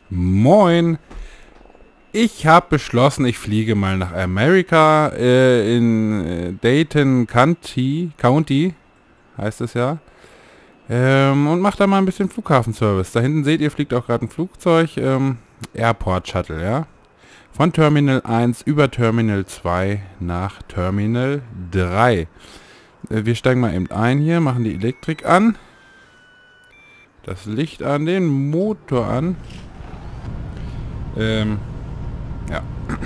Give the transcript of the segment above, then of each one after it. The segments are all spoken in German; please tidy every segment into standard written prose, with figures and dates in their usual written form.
Moin! Ich habe beschlossen, ich fliege mal nach Amerika in Dayton County, heißt es ja, und mache da mal ein bisschen Flughafenservice. Da hinten seht ihr, fliegt auch gerade ein Flugzeug, Airport Shuttle, ja. Von Terminal 1 über Terminal 2 nach Terminal 3. Wir steigen mal eben ein hier, machen die Elektrik an, das Licht an, den Motor an. Ja.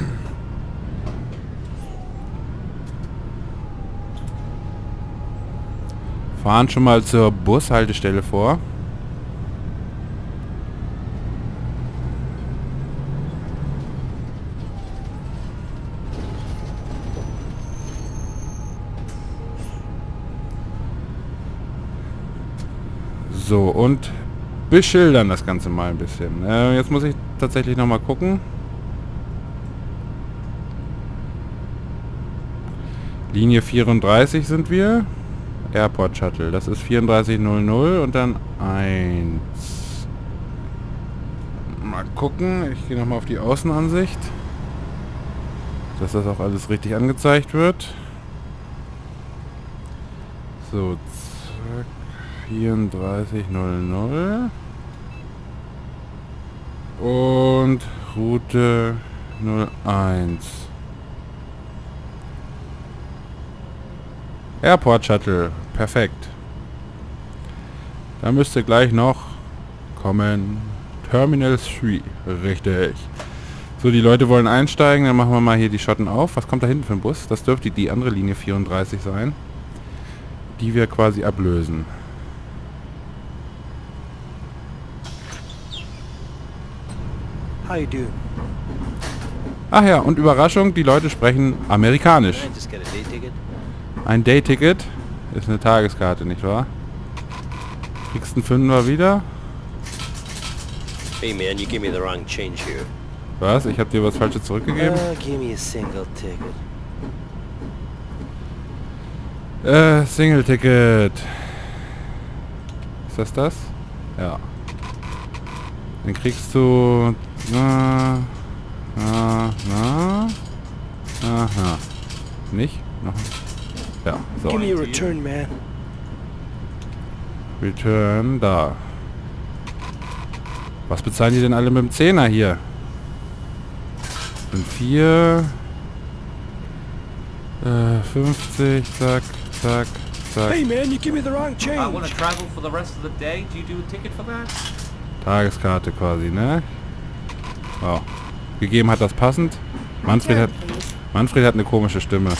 Fahren schon mal zur Bushaltestelle vor. So, und beschildern das Ganze mal ein bisschen. Jetzt muss ich tatsächlich noch mal gucken. Linie 34 sind wir. Airport Shuttle. Das ist 3400 und dann 1. Mal gucken. Ich gehe nochmal auf die Außenansicht. Dass das auch alles richtig angezeigt wird. So, zack. 3400. Und Route 01. Airport Shuttle. Perfekt. Da müsste gleich noch kommen Terminal 3. Richtig. So, die Leute wollen einsteigen. Dann machen wir mal hier die Schotten auf. Was kommt da hinten für ein Bus? Das dürfte die andere Linie 34 sein. Die wir quasi ablösen. How you doing? Ach ja, und Überraschung, die Leute sprechen amerikanisch. Can I just get a day ticket? Ein Day-Ticket ist eine Tageskarte, nicht wahr? Kriegst einen Fünfer wieder? Hey man, you gave me the wrong change here. Was? Ich habe dir was Falsches zurückgegeben? Give me a single ticket. Single-Ticket. Ist das das? Ja. Dann kriegst du... Aha. Nicht? Noch? Ja, so. Give me a return, man. Return, da. Was bezahlen die denn alle mit dem Zehner hier? Sind 4... 50, zack, zack, zack. Hey man, you give me the wrong I want change. to travel for the rest of the day. Do you do a ticket for that? Tageskarte quasi, ne? Wow. Gegeben hat das passend. Manfred hat eine komische Stimme.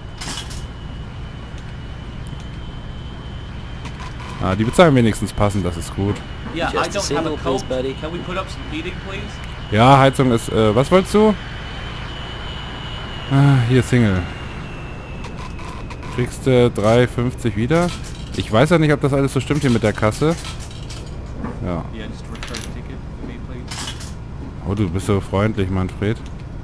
Ah, die bezahlen wenigstens passend, das ist gut. Yeah, I Just a don't have a single, please, coat. buddy. Can we put up some heating, please? Ja, Heizung ist, was wolltest du? Ah, hier Single. Kriegst du 3,50 wieder. Ich weiß ja nicht, ob das alles so stimmt hier mit der Kasse. Ja. Yeah, just return a ticket for me, please. Oh, du bist so freundlich, Manfred.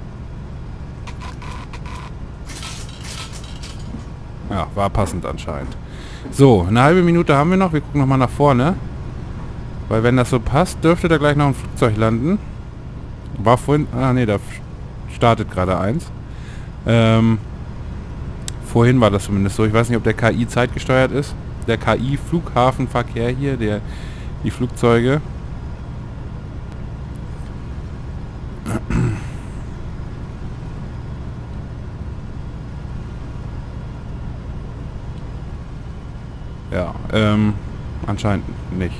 Ja, war passend anscheinend. So, eine halbe Minute haben wir noch. Wir gucken nochmal nach vorne. Weil wenn das so passt, dürfte da gleich noch ein Flugzeug landen. War vorhin... Ah, ne, da startet gerade eins. Vorhin war das zumindest so. Ich weiß nicht, ob der KI zeitgesteuert ist. Der KI-Flughafenverkehr hier, die Flugzeuge. Ja, anscheinend nicht.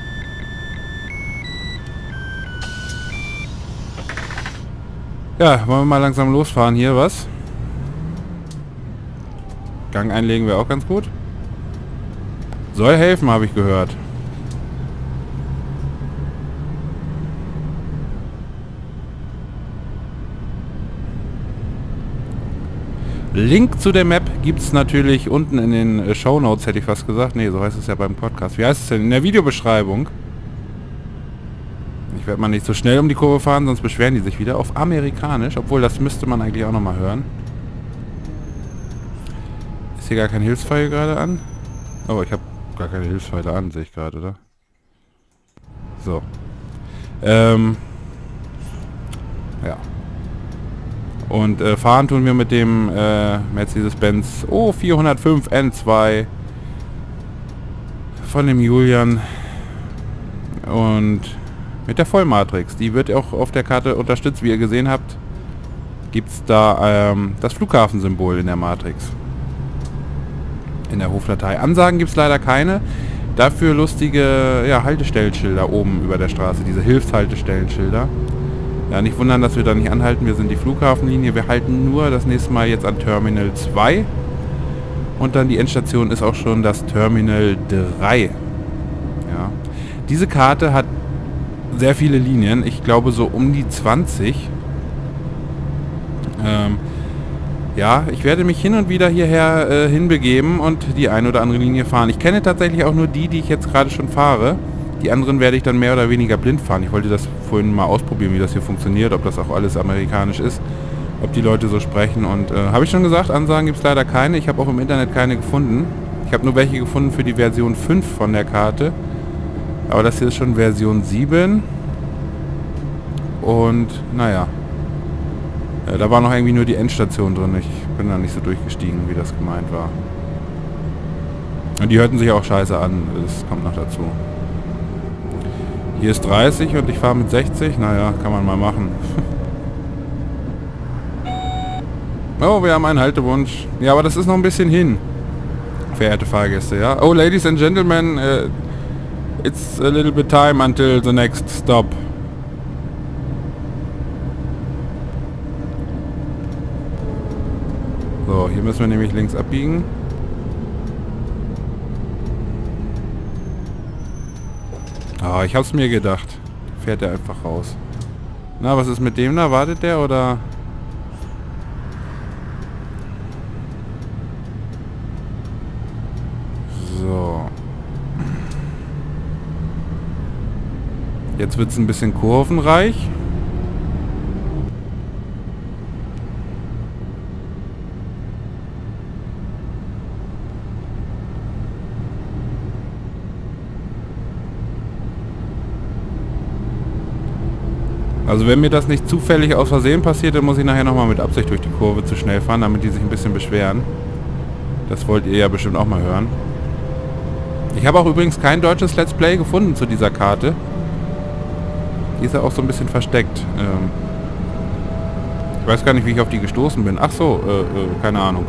Ja, wollen wir mal langsam losfahren hier, was? Gang einlegen wäre auch ganz gut. Soll helfen, habe ich gehört. Link zu der Map gibt es natürlich unten in den Shownotes, hätte ich fast gesagt. Ne, so heißt es ja beim Podcast. Wie heißt es denn? In der Videobeschreibung. Ich werde mal nicht so schnell um die Kurve fahren, sonst beschweren die sich wieder. Auf amerikanisch, obwohl das müsste man eigentlich auch nochmal hören. Ist hier gar kein Hilfspfeil gerade an? Oh, ich habe gar keine Hilfspfeile an, sehe ich gerade, oder? So. Ja. Und fahren tun wir mit dem Mercedes-Benz 405 N2 von dem Julian und mit der Vollmatrix. Die wird auch auf der Karte unterstützt. Wie ihr gesehen habt, gibt es da das Flughafensymbol in der Matrix. In der Hofdatei. Ansagen gibt es leider keine. Dafür lustige Haltestellenschilder oben über der Straße. Diese Hilfshaltestellenschilder. Ja, nicht wundern, dass wir da nicht anhalten. Wir sind die Flughafenlinie. Wir halten nur das nächste Mal jetzt an Terminal 2. Und dann die Endstation ist auch schon das Terminal 3. Ja. Diese Karte hat sehr viele Linien. Ich glaube so um die 20. Ja, ich werde mich hin und wieder hierher hinbegeben und die ein oder andere Linie fahren. Ich kenne tatsächlich auch nur die ich jetzt gerade schon fahre. Die anderen werde ich dann mehr oder weniger blind fahren. Ich wollte das vorhin mal ausprobieren, wie das hier funktioniert, ob das auch alles amerikanisch ist, ob die Leute so sprechen. Und habe ich schon gesagt, Ansagen gibt es leider keine. Ich habe auch im Internet keine gefunden. Ich habe nur welche gefunden für die Version 5 von der Karte. Aber das hier ist schon Version 7. Und naja. Da war noch irgendwie nur die Endstation drin. Ich bin da nicht so durchgestiegen, wie das gemeint war. Und die hörten sich auch scheiße an. Das kommt noch dazu. Hier ist 30 und ich fahre mit 60. Naja, kann man mal machen. Oh, wir haben einen Haltewunsch. Ja, aber das ist noch ein bisschen hin. Verehrte Fahrgäste, ja. Oh, Ladies and Gentlemen, it's a little bit time until the next stop. So, hier müssen wir nämlich links abbiegen. Ah, ich hab's mir gedacht. Fährt er einfach raus. Na, was ist mit dem da? Wartet der oder? So. Jetzt wird's ein bisschen kurvenreich. Also wenn mir das nicht zufällig aus Versehen passiert, dann muss ich nachher nochmal mit Absicht durch die Kurve zu schnell fahren, damit die sich ein bisschen beschweren. Das wollt ihr ja bestimmt auch mal hören. Ich habe auch übrigens kein deutsches Let's Play gefunden zu dieser Karte. Die ist ja auch so ein bisschen versteckt. Ich weiß gar nicht, wie ich auf die gestoßen bin. Ach so, keine Ahnung.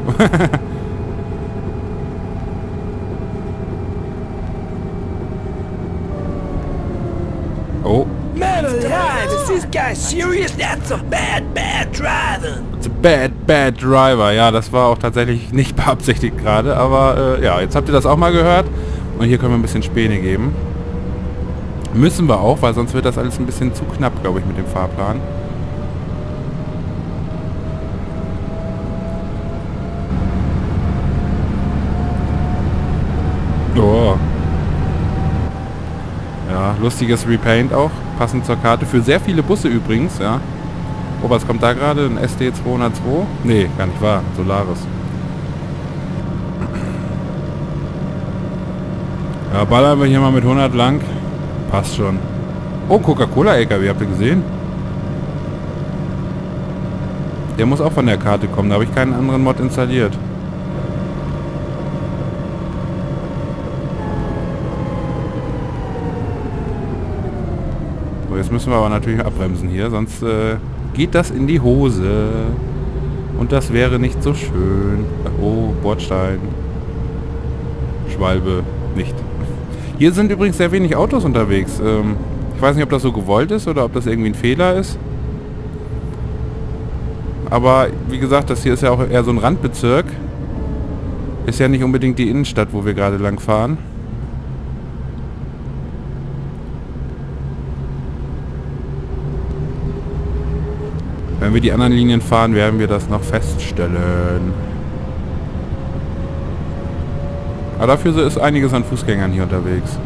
Oh. Man alive, is this guy serious? That's a bad driving. It's a bad driver. Ja, das war auch tatsächlich nicht beabsichtigt gerade, aber ja, jetzt habt ihr das auch mal gehört. Und hier können wir ein bisschen Späne geben. Müssen wir auch, weil sonst wird das alles ein bisschen zu knapp, glaube ich, mit dem Fahrplan. Oh. Ja, lustiges Repaint auch. Passend zur Karte. Für sehr viele Busse übrigens, ja. Oh, was kommt da gerade? Ein SD202? Nee, gar nicht wahr. Solaris. Ja, ballern wir hier mal mit 100 lang. Passt schon. Oh, Coca-Cola-LKW, habt ihr gesehen? Der muss auch von der Karte kommen. Da habe ich keinen anderen Mod installiert. So, jetzt müssen wir aber natürlich abbremsen hier, sonst geht das in die Hose. Und das wäre nicht so schön. Oh, Bordstein. Schwalbe. Nicht. Hier sind übrigens sehr wenig Autos unterwegs. Ich weiß nicht, ob das so gewollt ist oder ob das irgendwie ein Fehler ist. Aber wie gesagt, das hier ist ja auch eher so ein Randbezirk. Ist ja nicht unbedingt die Innenstadt, wo wir gerade lang fahren. Wenn wir die anderen Linien fahren, werden wir das noch feststellen. Aber dafür ist einiges an Fußgängern hier unterwegs.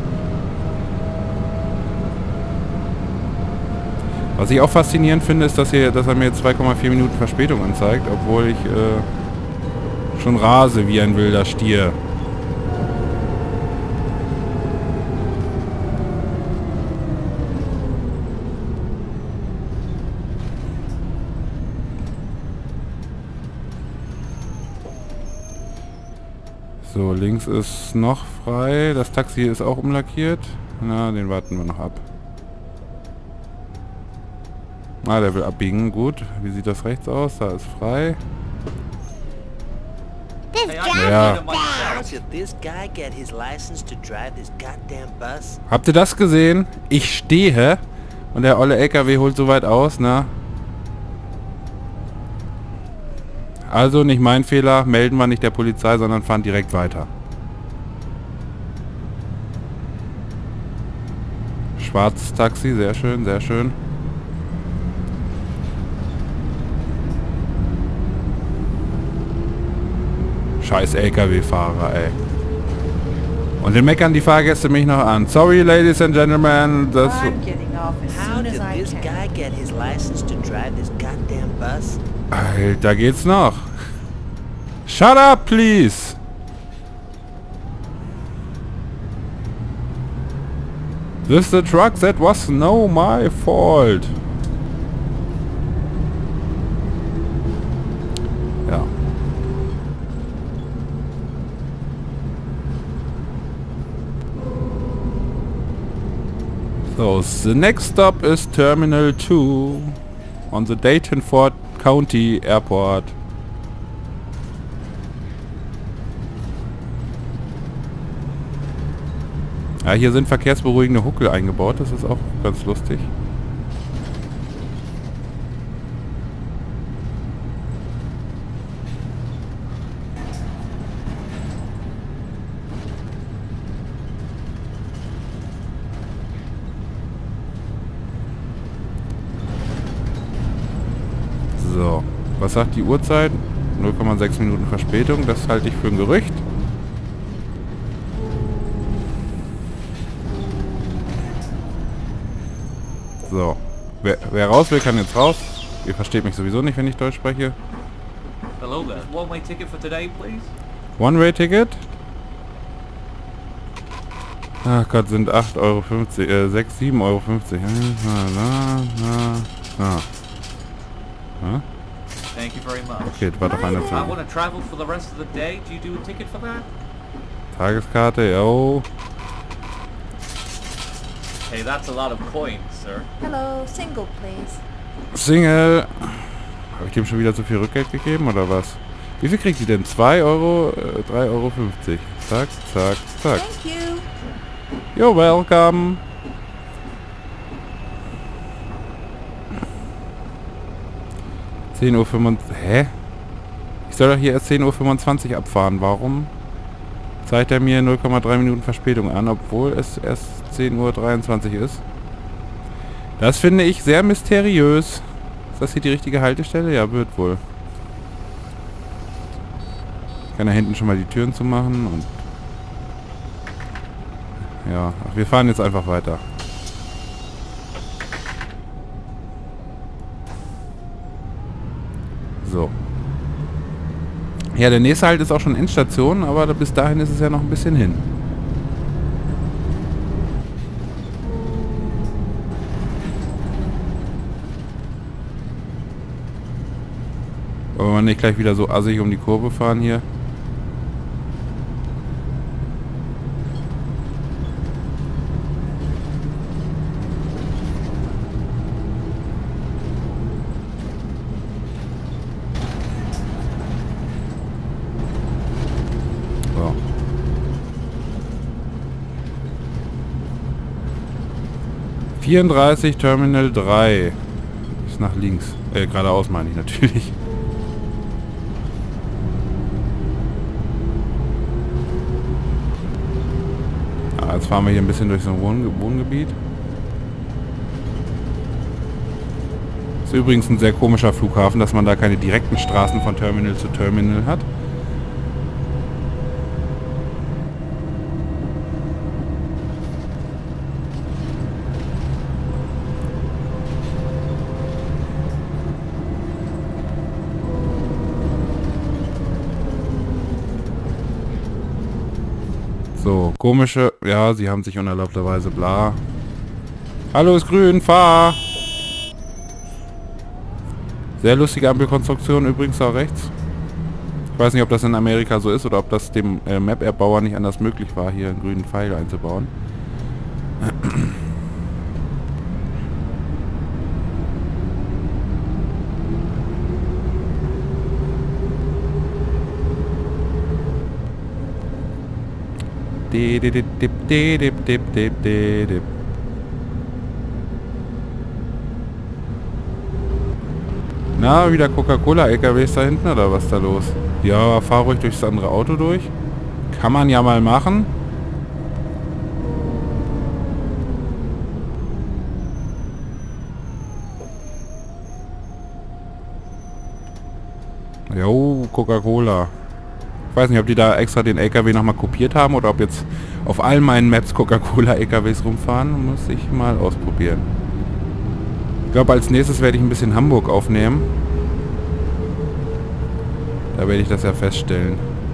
Was ich auch faszinierend finde, ist, dass er mir jetzt 2,4 Minuten Verspätung anzeigt, obwohl ich schon rase wie ein wilder Stier. So, links ist noch frei. Das Taxi ist auch umlackiert. Na, den warten wir noch ab. Ah, der will abbiegen. Gut. Wie sieht das rechts aus? Da ist frei. Ja. How did this guy get his license to drive this goddamn bus? Habt ihr das gesehen? Ich stehe und der olle LKW holt so weit aus, ne? Also nicht mein Fehler, melden wir nicht der Polizei, sondern fahren direkt weiter. Schwarzes Taxi, sehr schön, sehr schön. Scheiß LKW-Fahrer, ey. Und dann meckern die Fahrgäste mich noch an. Sorry, ladies and gentlemen, das... I'm getting off as How soon did as I this can. guy get his license to drive this goddamn bus? Alter, geht's noch. Shut up, please! This the truck that was no my fault. Ja. So, the next stop is Terminal 2 on the Dayton-Fort County Airport. Ja, hier sind verkehrsberuhigende Huckel eingebaut, das ist auch ganz lustig. So, was sagt die Uhrzeit? 0,6 Minuten Verspätung, das halte ich für ein Gerücht. So, wer raus will, kann jetzt raus. Ihr versteht mich sowieso nicht, wenn ich Deutsch spreche. Hello there. One-way ticket for today, please. One-Way-Ticket? Ach Gott, sind 8,50 Euro, 7,50 Euro. Thank you very much. Okay, das war doch eine I Zahl. want to travel for the rest of the day. Do you do a ticket for that? Tageskarte, jo. Hey, that's a lot of coins, sir. Hello, single please. Single. Habe ich dem schon wieder zu viel Rückgeld gegeben oder was? Wie viel kriegt die denn? 2 Euro? 3,50 Euro. Zack, zack, zack. Thank you. You're welcome. Uhr. Hä? Ich soll doch hier erst 10:25 Uhr abfahren. Warum zeigt er mir 0,3 Minuten Verspätung an, obwohl es erst 10:23 Uhr ist? Das finde ich sehr mysteriös. Ist das hier die richtige Haltestelle? Ja, wird wohl. Ich kann da hinten schon mal die Türen zumachen und... Ja, ach, wir fahren jetzt einfach weiter. So. Ja, der nächste Halt ist auch schon Endstation, aber bis dahin ist es ja noch ein bisschen hin. Wollen wir nicht gleich wieder so assig um die Kurve fahren hier? So. ...34 Terminal 3. Ist nach links. Geradeaus meine ich natürlich. Jetzt fahren wir hier ein bisschen durch so ein Wohngebiet. Ist übrigens ein sehr komischer Flughafen, dass man da keine direkten Straßen von Terminal zu Terminal hat. So, komische... Ja, sie haben sich unerlaubterweise bla. Hallo, ist grün, fahr! Sehr lustige Ampelkonstruktion, übrigens auch rechts. Ich weiß nicht, ob das in Amerika so ist oder ob das dem Map-Erbauer nicht anders möglich war, hier einen grünen Pfeil einzubauen. Na, wieder Coca-Cola-LKWs da hinten oder was ist da los? Ja, fahr ruhig durchs andere Auto durch. Kann man ja mal machen. Jo, Coca-Cola. Ich weiß nicht, ob die da extra den LKW nochmal kopiert haben oder ob jetzt auf all meinen Maps Coca-Cola-LKWs rumfahren. Muss ich mal ausprobieren. Ich glaube, als nächstes werde ich ein bisschen Hamburg aufnehmen. Da werde ich das ja feststellen.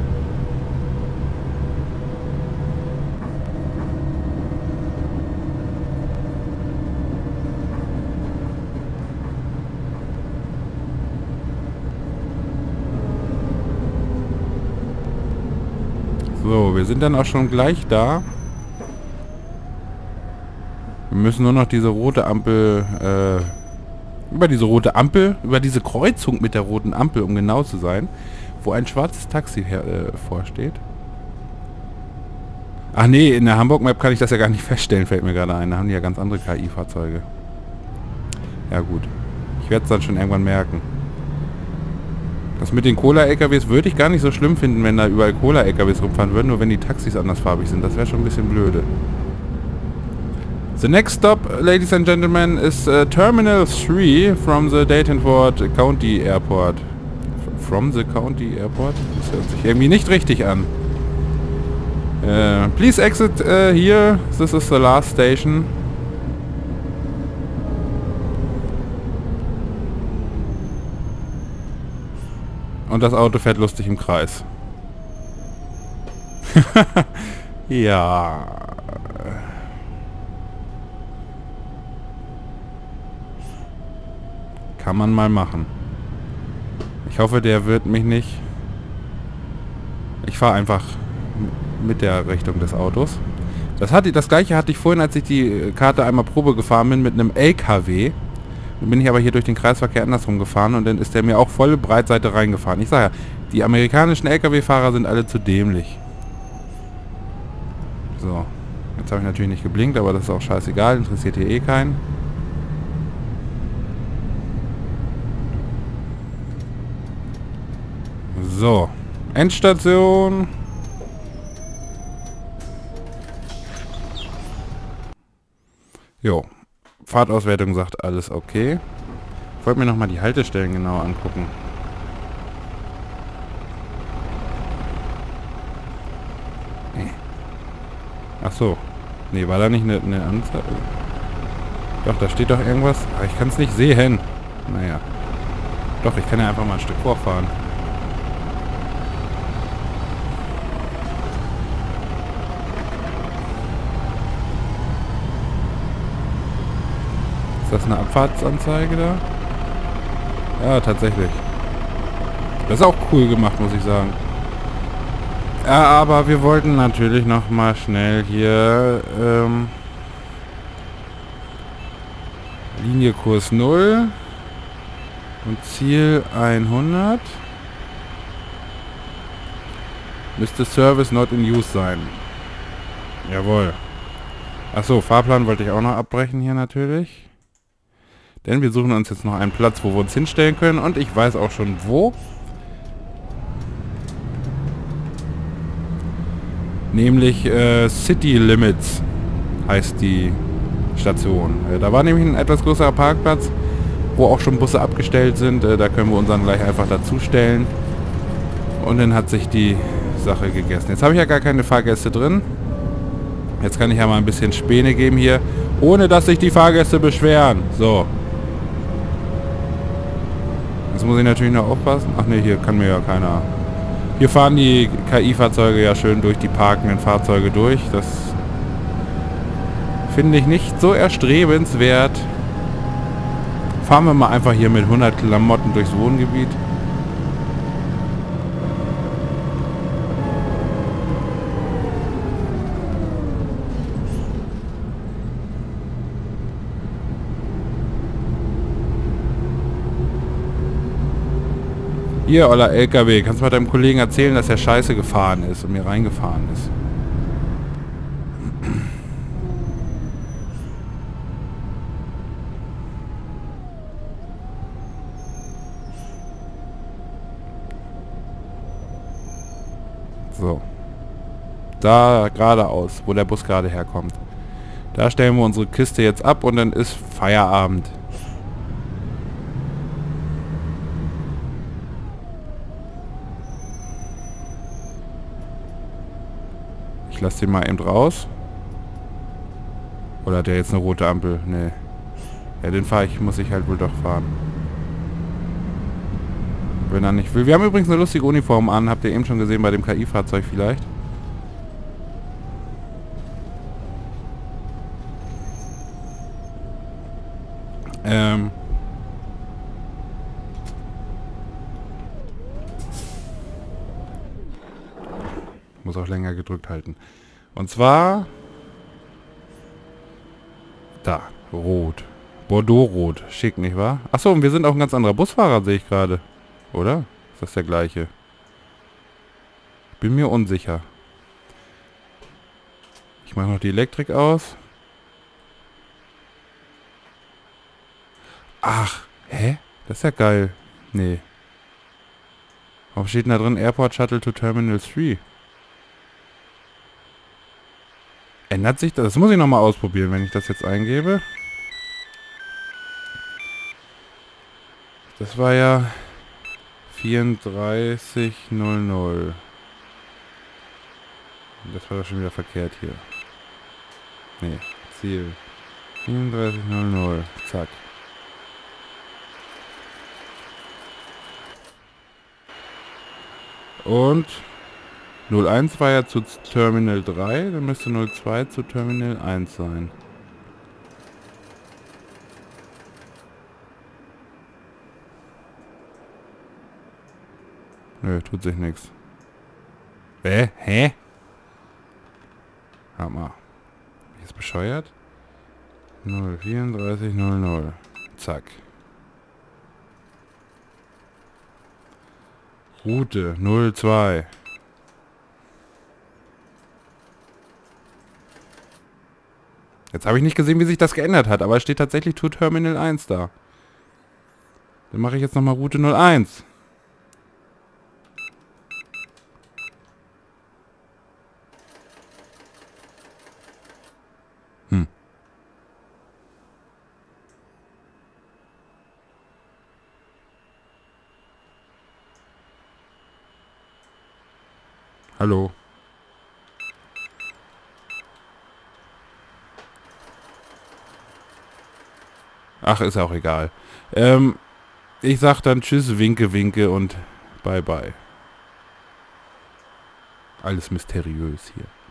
So, wir sind dann auch schon gleich da. Wir müssen nur noch diese rote Ampel, über diese Kreuzung mit der roten Ampel, um genau zu sein, wo ein schwarzes Taxi vorsteht. Ach nee, in der Hamburg-Map kann ich das ja gar nicht feststellen, fällt mir gerade ein. Da haben die ja ganz andere KI-Fahrzeuge. Ja gut, ich werde es dann schon irgendwann merken. Das mit den Cola-LKWs würde ich gar nicht so schlimm finden, wenn da überall Cola-LKWs rumfahren würden, nur wenn die Taxis andersfarbig sind. Das wäre schon ein bisschen blöde. The next stop, ladies and gentlemen, is Terminal 3 from the Dayton-Fort County Airport. From the County Airport? Das hört sich irgendwie nicht richtig an. Please exit here. This is the last station. Und das Auto fährt lustig im Kreis. Ja. Kann man mal machen. Ich hoffe, der wird mich nicht... Ich fahre einfach mit der Richtung des Autos. Das gleiche hatte ich vorhin, als ich die Karte einmal Probe gefahren bin, mit einem LKW. Dann bin ich aber hier durch den Kreisverkehr andersrum gefahren und dann ist der mir auch volle Breitseite reingefahren. Ich sage ja, die amerikanischen LKW-Fahrer sind alle zu dämlich. So, jetzt habe ich natürlich nicht geblinkt, aber das ist auch scheißegal, interessiert hier eh keinen. So, Endstation. Jo, Fahrtauswertung sagt alles okay. Ich wollte mir nochmal die Haltestellen genau angucken. Nee. Ach so. Nee, war da nicht eine Anzeige? Doch, da steht doch irgendwas. Aber ich kann es nicht sehen. Naja. Doch, ich kann ja einfach mal ein Stück vorfahren. Ist das eine Abfahrtsanzeige da? Ja, tatsächlich. Das ist auch cool gemacht, muss ich sagen. Ja, aber wir wollten natürlich noch mal schnell hier Linie Kurs 0 und Ziel 100. Müsste Service not in use sein. Jawohl. Achso, Fahrplan wollte ich auch noch abbrechen hier natürlich. Denn wir suchen uns jetzt noch einen Platz, wo wir uns hinstellen können. Und ich weiß auch schon wo. Nämlich City Limits heißt die Station. Da war nämlich ein etwas größerer Parkplatz, wo auch schon Busse abgestellt sind. Da können wir uns dann gleich einfach dazustellen. Und dann hat sich die Sache gegessen. Jetzt habe ich ja gar keine Fahrgäste drin. Jetzt kann ich ja mal ein bisschen Späne geben hier, ohne dass sich die Fahrgäste beschweren. So. Jetzt muss ich natürlich noch aufpassen. Ach ne, hier kann mir ja keiner... Hier fahren die KI-Fahrzeuge ja schön durch die parkenden Fahrzeuge durch. Das finde ich nicht so erstrebenswert. Fahren wir mal einfach hier mit 100 Klamotten durchs Wohngebiet. Hier, oller LKW, kannst du mal deinem Kollegen erzählen, dass er scheiße gefahren ist und mir reingefahren ist. So. Da geradeaus, wo der Bus gerade herkommt. Da stellen wir unsere Kiste jetzt ab und dann ist Feierabend. Ich lasse den mal eben raus. Oder hat der jetzt eine rote Ampel? Nee. Ja, den muss ich halt wohl doch fahren. Wenn er nicht will. Wir haben übrigens eine lustige Uniform an. Habt ihr eben schon gesehen bei dem KI-Fahrzeug vielleicht? Muss auch länger gedrückt halten. Und zwar... Da. Rot. Bordeaux-Rot. Schick, nicht wahr? Achso, und wir sind auch ein ganz anderer Busfahrer, sehe ich gerade. Oder? Ist das der gleiche? Bin mir unsicher. Ich mache noch die Elektrik aus. Ach, hä? Das ist ja geil. Nee. Warum steht denn da drin Airport Shuttle to Terminal 3? Ändert sich das? Das muss ich nochmal ausprobieren, wenn ich das jetzt eingebe. Das war ja 3400. Das war doch schon wieder verkehrt hier. Nee, Ziel. 3400. Zack. Und 01 war ja zu Terminal 3, dann müsste 02 zu Terminal 1 sein. Nö, tut sich nichts. Hä? Hammer. Ist bescheuert? 03400. Zack. Route 02. Jetzt habe ich nicht gesehen, wie sich das geändert hat, aber es steht tatsächlich to Terminal 1 da. Dann mache ich jetzt nochmal Route 01. Hallo. Ach, ist auch egal. Ich sag dann tschüss, winke, winke und bye bye. Alles mysteriös hier.